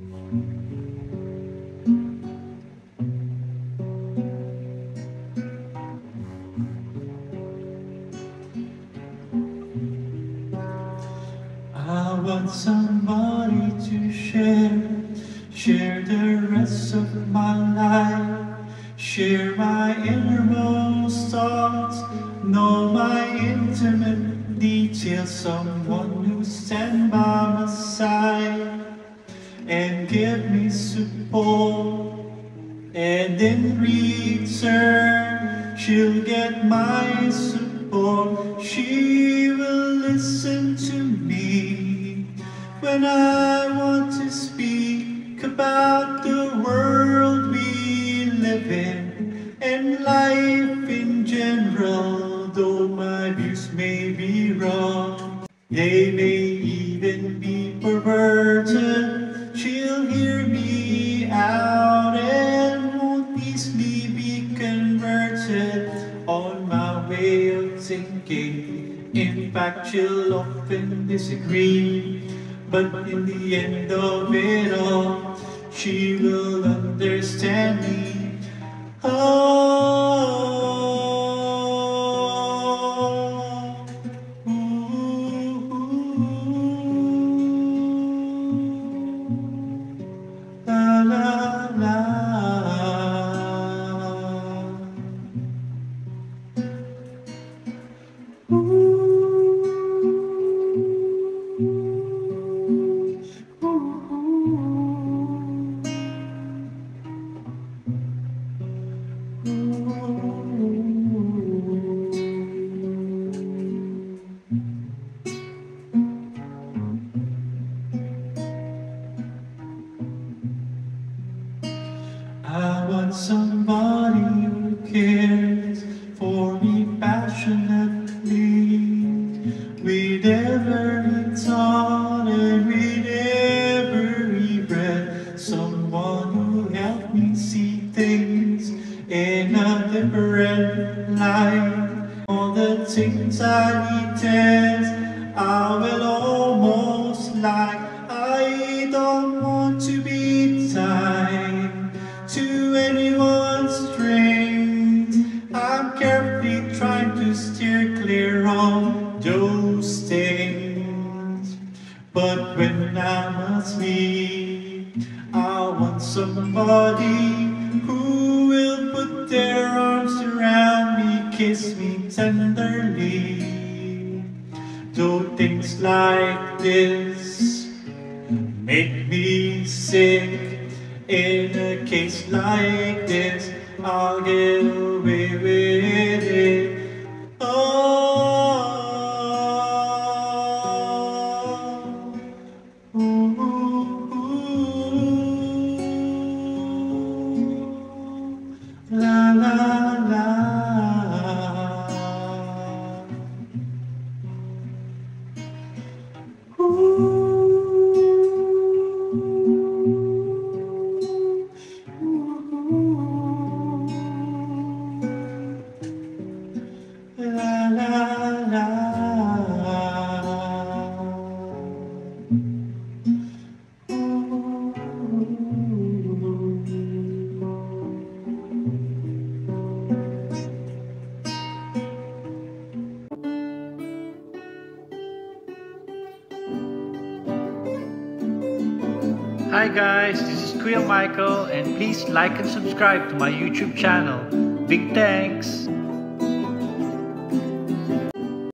I want somebody to share the rest of my life, share my innermost thoughts, know my intimate details, someone who stands by my side and give me support, and in return she'll get my support. She will listen to me when I want to speak about the world we live in and life in general. Though my views may be wrong, they may even be perverted, she'll hear me out and won't easily be converted on my way of thinking. In fact, she'll often disagree, but in the end of it all, she will understand me. Oh, la la la. I want somebody who cares for me passionately, with every thought and with every breath. Someone who helps me see things in a different light. All the things I detest, I will almost like. I don't want to be tied to anyone's strings. I'm carefully trying to steer clear of those things. But when I'm asleep, I want somebody who will put their arms around me, kiss me tenderly. Though things like this make me sick, in a case like this, I'll get away with it. Oh, ooh, ooh, la la la. La la la. Hi guys, this is Kuya Michael, and please like and subscribe to my YouTube channel. Big thanks!